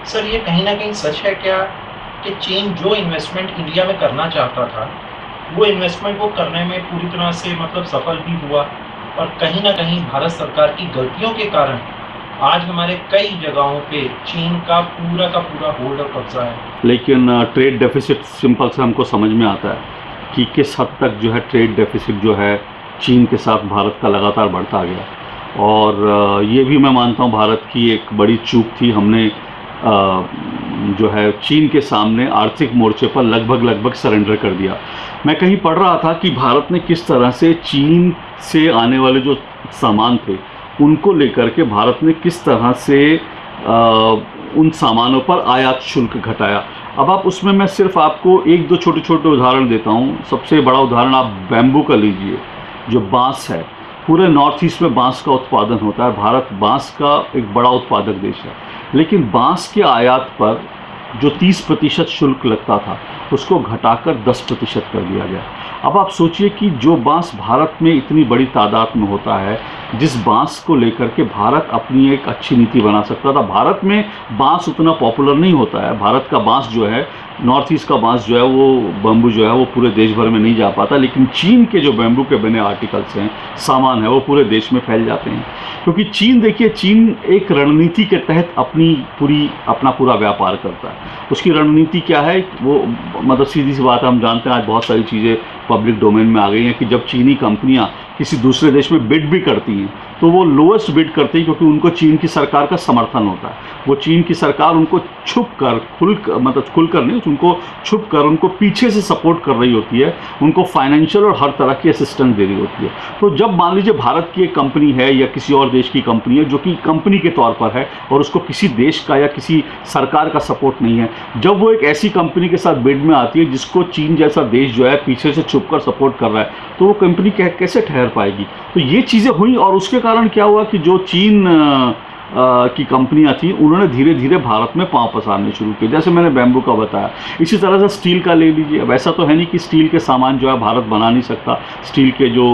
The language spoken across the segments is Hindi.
सर ये कहीं न कहीं सच है क्या कि चीन जो इन्वेस्टमेंट इंडिया में करना चाहता था, वो इन्वेस्टमेंट वो करने में पूरी तरह से मतलब सफल भी हुआ और कहीं न कहीं भारत सरकार की गलतियों के कारण आज हमारे कई जगहों पे चीन का पूरा होल्ड और कब्ज़ा है। लेकिन ट्रेड डेफिसिट सिंपल से हमको समझ में आता है कि किस हद तक जो है ट्रेड डेफिसिट जो है चीन के साथ भारत का लगातार बढ़ता गया। और ये भी मैं मानता हूँ भारत की एक बड़ी चूक थी। हमने जो है चीन के सामने आर्थिक मोर्चे पर लगभग सरेंडर कर दिया। मैं कहीं पढ़ रहा था कि भारत ने किस तरह से चीन से आने वाले जो सामान थे उनको लेकर के भारत ने किस तरह से उन सामानों पर आयात शुल्क घटाया। अब आप उसमें मैं सिर्फ आपको एक दो छोटे छोटे उदाहरण देता हूँ। सबसे बड़ा उदाहरण आप बैम्बू का लीजिए, जो बांस है। पूरे नॉर्थ ईस्ट में बांस का उत्पादन होता है। भारत बांस का एक बड़ा उत्पादक देश है, लेकिन बांस के आयात पर जो 30% शुल्क लगता था उसको घटाकर 10% कर दिया गया। अब आप सोचिए कि जो बांस भारत में इतनी बड़ी तादाद में होता है, जिस बांस को लेकर के भारत अपनी एक अच्छी नीति बना सकता था। भारत में बांस उतना पॉपुलर नहीं होता है। भारत का बांस जो है, नॉर्थ ईस्ट का बांस जो है, वो बम्बू जो है वो पूरे देश भर में नहीं जा पाता। लेकिन चीन के जो बैम्बू के बने आर्टिकल्स हैं, सामान है, वो पूरे देश में फैल जाते हैं। क्योंकि चीन, देखिए, चीन एक रणनीति के तहत अपना पूरा व्यापार करता है। उसकी रणनीति क्या है? वो मतलब सीधी सी बात है, हम जानते हैं आज बहुत सारी चीज़ें पब्लिक डोमेन में आ गई हैं कि जब चीनी कंपनियां किसी दूसरे देश में बिड भी करती हैं तो वो लोएस्ट बिड करती है, क्योंकि उनको चीन की सरकार का समर्थन होता है। वो चीन की सरकार उनको छुप कर खुलकर नहीं, उनको छुप कर उनको पीछे से सपोर्ट कर रही होती है, उनको फाइनेंशियल और हर तरह की असिस्टेंस दे रही होती है। तो जब मान लीजिए भारत की एक कंपनी है या किसी और देश की कंपनी है जो कि कंपनी के तौर पर है और उसको किसी देश का या किसी सरकार का सपोर्ट नहीं है, जब वो एक ऐसी कंपनी के साथ बिड में आती है जिसको चीन जैसा देश जो है पीछे से छुप कर सपोर्ट कर रहा है, तो वो कंपनी कैसे ठहर पाएगी? तो ये चीज़ें हुई और उसके कारण क्या हुआ कि जो चीन की कंपनियां थी उन्होंने धीरे धीरे भारत में पांव पसारने शुरू किए। जैसे मैंने बैम्बू का बताया, इसी तरह से स्टील का ले लीजिए। अब ऐसा तो है नहीं कि स्टील के सामान जो है भारत बना नहीं सकता। स्टील के जो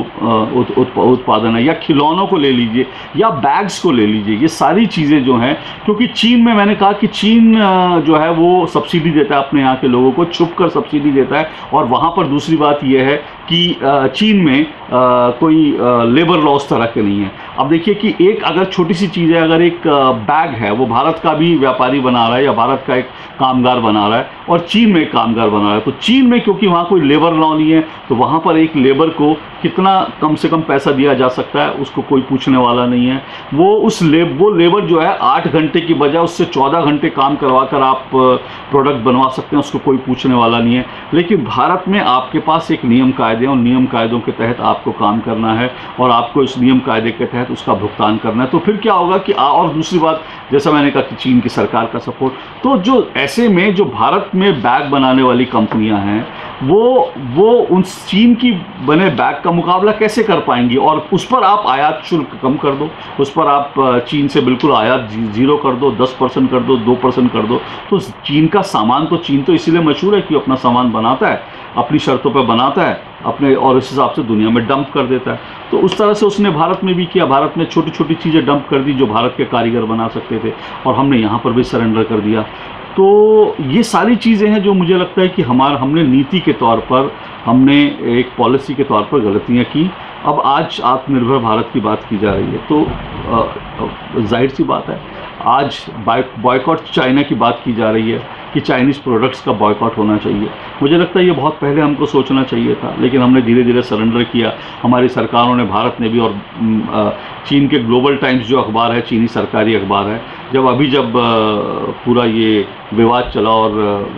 उत्पादन है, या खिलौनों को ले लीजिए या बैग्स को ले लीजिए, ये सारी चीज़ें जो हैं, क्योंकि चीन में मैंने कहा कि चीन जो है वो सब्सिडी देता है अपने यहाँ के लोगों को, छुप कर सब्सिडी देता है। और वहाँ पर दूसरी बात यह है कि चीन में कोई लेबर लॉ उस तरह के नहीं है। अब देखिए कि एक अगर छोटी सी चीज़ है, अगर एक बैग है वो भारत का भी व्यापारी बना रहा है या भारत का एक कामगार बना रहा है और चीन में एक कामगार बना रहा है, तो चीन में क्योंकि वहाँ कोई लेबर लॉ नहीं है, तो वहाँ पर एक लेबर को कितना कम से कम पैसा दिया जा सकता है उसको कोई पूछने वाला नहीं है। वो लेबर जो है 8 घंटे की बजाय उससे 14 घंटे काम करवा कर आप प्रोडक्ट बनवा सकते हैं, उसको कोई पूछने वाला नहीं है। लेकिन भारत में आपके पास एक नियम कायदे हैं और नियम कायदों के तहत आपको काम करना है और आपको इस नियम कायदे के तहत उसका भुगतान करना है। तो फिर क्या होगा कि और दूसरी बात, जैसा मैंने कहा कि चीन की सरकार का सपोर्ट, तो जो ऐसे में जो भारत में बैग बनाने वाली कंपनियां हैं वो उन चीन की बने बैग का मुकाबला कैसे कर पाएंगी? और उस पर आप आयात शुल्क कम कर दो, उस पर आप चीन से बिल्कुल आयात जीरो कर दो, 10% कर दो, 2% कर दो। तो चीन का सामान तो, चीन तो इसीलिए मशहूर है कि अपना सामान बनाता है, अपनी शर्तों पर बनाता है अपने, और इस हिसाब से दुनिया में डंप कर देता है। तो उस तरह से उसने भारत में भी किया। भारत में छोटी छोटी चीज़ें डंप कर दी जो भारत के कारीगर बना सकते थे, और हमने यहाँ पर भी सरेंडर कर दिया। तो ये सारी चीज़ें हैं जो मुझे लगता है कि हमने नीति के तौर पर, हमने एक पॉलिसी के तौर पर गलतियाँ की। अब आज आत्मनिर्भर भारत की बात की जा रही है, तो जाहिर सी बात है आज बॉयकॉट चाइना की बात की जा रही है कि चाइनीज़ प्रोडक्ट्स का बॉयकॉट होना चाहिए। मुझे लगता है ये बहुत पहले हमको सोचना चाहिए था, लेकिन हमने धीरे धीरे सरेंडर किया। हमारी सरकारों ने, भारत ने भी, और चीन के ग्लोबल टाइम्स जो अखबार है, चीनी सरकारी अखबार है, जब पूरा ये विवाद चला और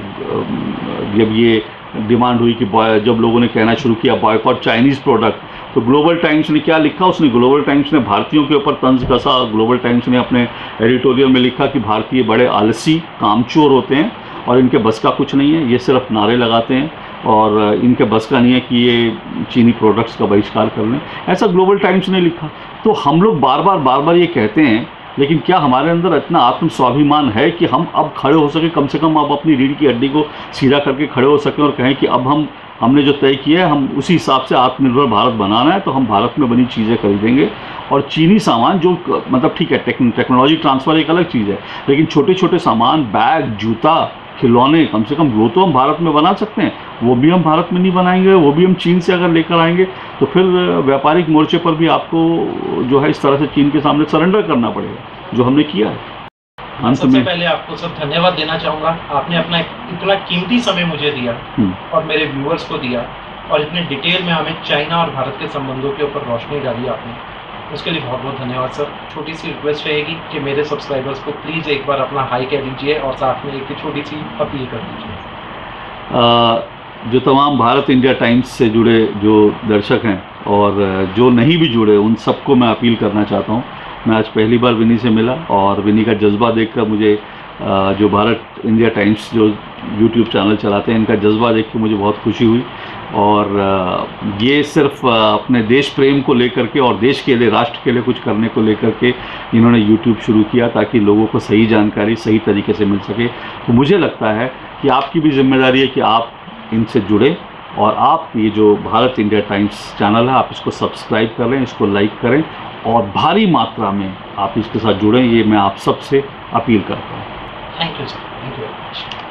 जब ये डिमांड हुई कि जब लोगों ने कहना शुरू किया बॉयकॉट चाइनीज़ प्रोडक्ट, तो ग्लोबल टाइम्स ने क्या लिखा? ग्लोबल टाइम्स ने भारतीयों के ऊपर तंज कसा। ग्लोबल टाइम्स ने अपने एडिटोरियल में लिखा कि भारतीय बड़े आलसी, कामचोर होते हैं और इनके बस का कुछ नहीं है, ये सिर्फ नारे लगाते हैं और इनके बस का नहीं है कि ये चीनी प्रोडक्ट्स का बहिष्कार कर लें। ऐसा ग्लोबल टाइम्स ने लिखा। तो हम लोग बार बार ये कहते हैं, लेकिन क्या हमारे अंदर इतना आत्म स्वाभिमान है कि हम अब खड़े हो सके, कम से कम अब अपनी रीढ़ की हड्डी को सीधा करके खड़े हो सकें और कहें कि अब हमने जो तय किया है हम उसी हिसाब से आत्मनिर्भर भारत बनाना है, तो हम भारत में बनी चीज़ें खरीदेंगे। और चीनी सामान जो मतलब ठीक है, टेक्नोलॉजी ट्रांसफ़र एक अलग चीज़ है, लेकिन छोटे छोटे सामान, बैग, जूता, खिलौने, कम से कम वो तो हम भारत में बना सकते हैं। वो भी हम भारत में नहीं बनाएंगे, वो भी हम चीन से अगर लेकर आएंगे तो फिर व्यापारिक मोर्चे पर भी आपको जो है इस तरह से चीन के सामने सरेंडर करना पड़ेगा, जो हमने किया है। सबसे पहले आपको सब धन्यवाद देना चाहूँगा, आपने अपना इतना कीमती समय मुझे दिया और मेरे व्यूअर्स को दिया, और इतने डिटेल में हमें चाइना और भारत के संबंधों के ऊपर रोशनी डाली आपने, उसके लिए बहुत बहुत धन्यवाद सर। छोटी सी रिक्वेस्ट रहेगी कि मेरे सब्सक्राइबर्स को प्लीज़ एक बार अपना हाई कह दीजिए और साथ में एक छोटी सी अपील कर दीजिए। जो तमाम भारत इंडिया टाइम्स से जुड़े जो दर्शक हैं और जो नहीं भी जुड़े, उन सबको मैं अपील करना चाहता हूँ। मैं आज पहली बार विनी से मिला और विनी का जज्बा देखकर मुझे जो भारत इंडिया टाइम्स जो यूट्यूब चैनल चलाते हैं, इनका जज्बा देख के मुझे बहुत खुशी हुई। और ये सिर्फ अपने देश प्रेम को लेकर के और देश के लिए, राष्ट्र के लिए कुछ करने को लेकर के इन्होंने यूट्यूब शुरू किया, ताकि लोगों को सही जानकारी सही तरीके से मिल सके। तो मुझे लगता है कि आपकी भी जिम्मेदारी है कि आप इनसे जुड़े और आप ये जो भारत इंडिया टाइम्स चैनल है, आप इसको सब्सक्राइब करें, इसको लाइक करें और भारी मात्रा में आप इसके साथ जुड़ें। ये मैं आप सबसे अपील करता हूँ। Thank you sir, thank you very much.